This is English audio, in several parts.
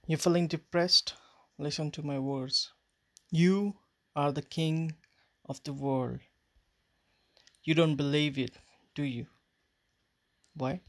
You're feeling depressed? Listen to my words. You are the king of the world. You don't believe it, do you? Why?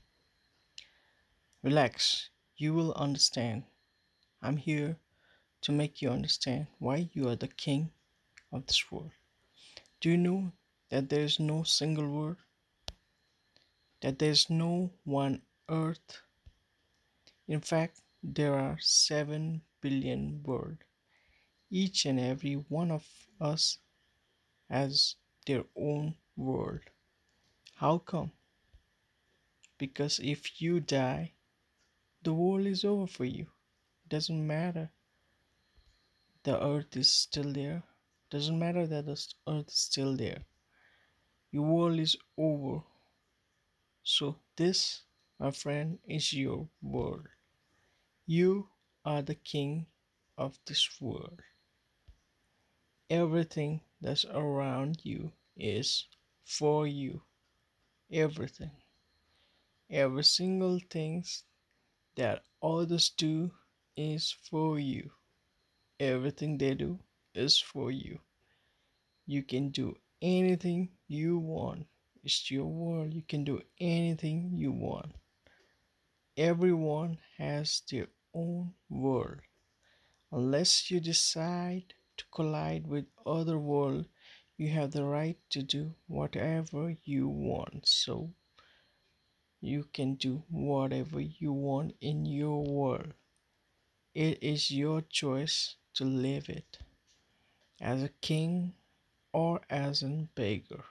Relax. You will understand. I'm here to make you understand why you are the king of this world. Do you know that there is no single world? That there is no one earth? In fact, there are 7 billion worlds. Each and every one of us has their own world. How come? Because if you die, the world is over for you. Doesn't matter the earth is still there. Doesn't matter that the earth is still there. Your world is over. So this, my friend, is your world. You are the king of this world. Everything that's around you is for you. Everything. Every single thing that others do is for you. Everything they do is for you. You can do anything you want. It's your world. You can do anything you want. Everyone has their own world. Unless you decide to collide with other world, you have the right to do whatever you want. So you can do whatever you want in your world. It is your choice to live it as a king or as a beggar.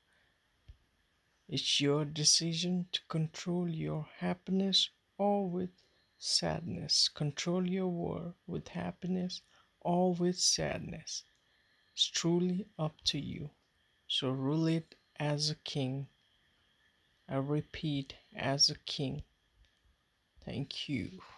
It's your decision to control your happiness or with sadness. Control your world with happiness or with sadness. It's truly up to you. So rule it as a king. I repeat, as a king. Thank you.